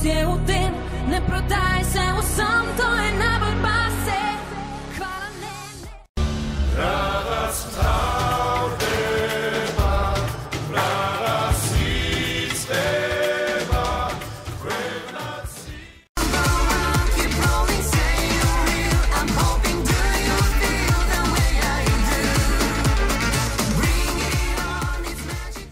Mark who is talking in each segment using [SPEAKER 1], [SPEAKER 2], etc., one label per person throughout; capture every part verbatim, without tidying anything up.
[SPEAKER 1] je u tim, ne prodaje se u sam, to je najbolj pase. Hvala ne, ne.
[SPEAKER 2] Prava stavljeva, prava sistema, prevna si.
[SPEAKER 1] Keep rolling, say you're real. I'm hoping, do you feel the way I do? Bring it on, it's magic.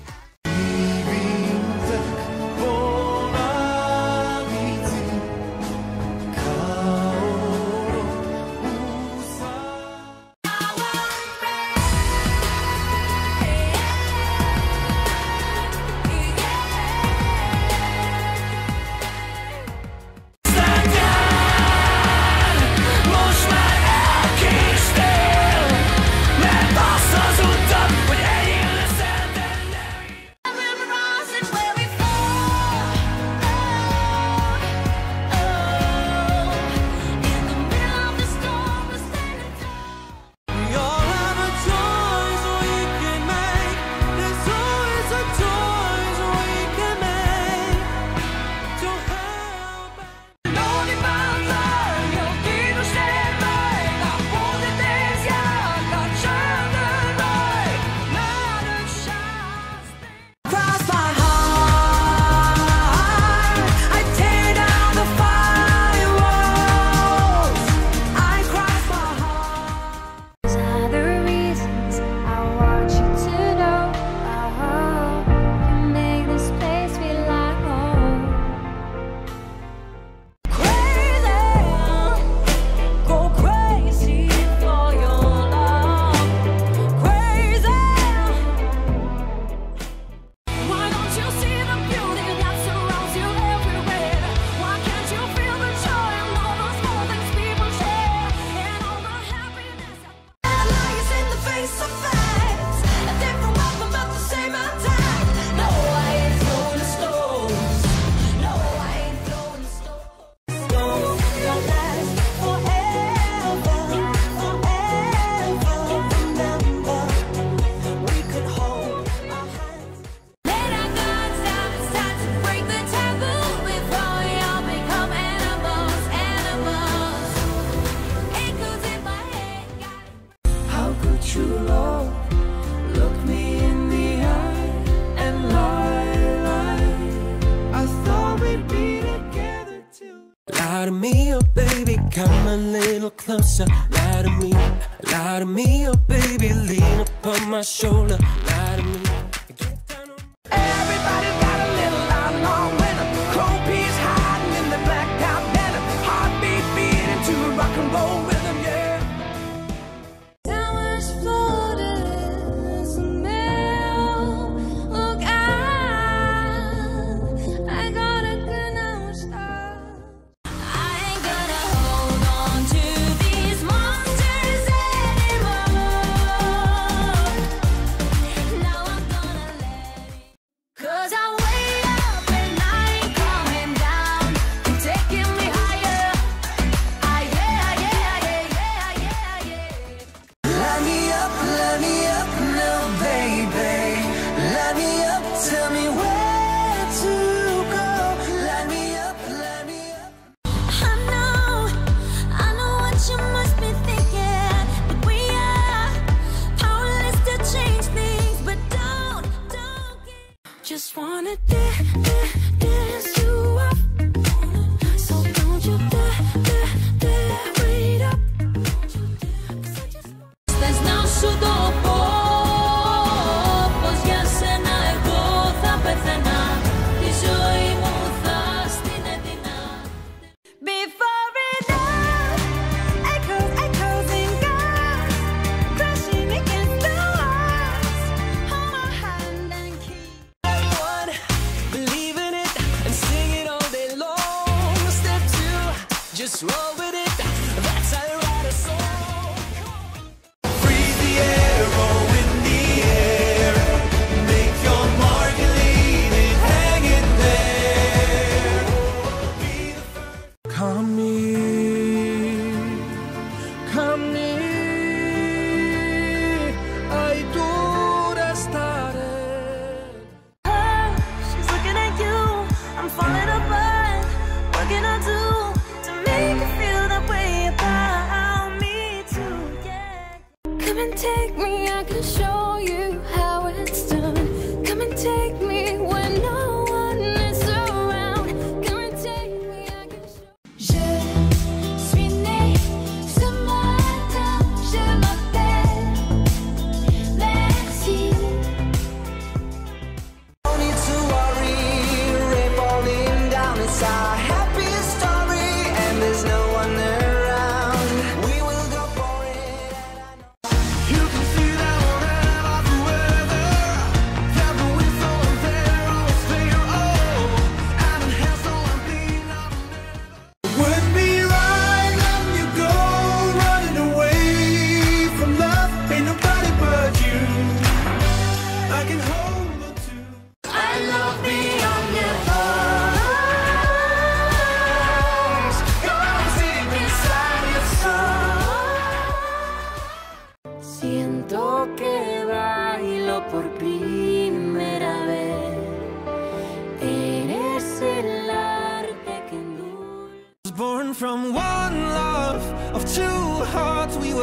[SPEAKER 3] Lie to me, oh baby, come a little closer. Lie to me, lie to me, oh baby, lean upon my shoulder. Lie to me, get down on.
[SPEAKER 4] Everybody got a little lie long when a cold piece hiding in the blackout banner. Heartbeat beating to a rock and roll rhythm, yeah.
[SPEAKER 1] Towers floated in some mail. Look out, I got a gun, I will stop. I ain't gonna hold on to these monsters anymore. Now I'm gonna let it. 'Cause I'm way up and I ain't coming down. You're taking me higher. Ah, yeah, yeah, yeah.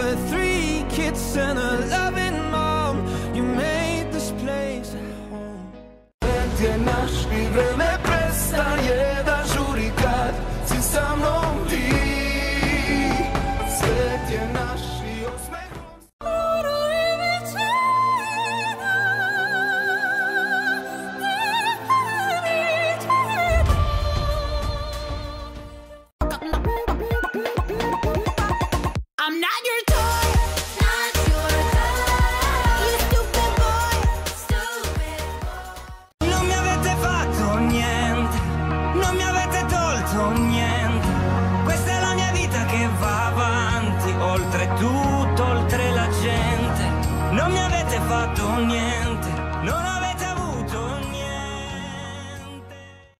[SPEAKER 4] with three kids and a loving mom. You made this place at home.
[SPEAKER 5] Ty našli vreme prestane da žuri kad si sa mnom ti. Svet je naši osmehom.
[SPEAKER 1] I'm not your toy, not your toy. You stupid boy, stupid boy.
[SPEAKER 4] Non mi avete fatto niente, non mi avete tolto niente. Questa è la mia vita che va avanti, oltre tutto, oltre la gente. Non mi avete fatto niente.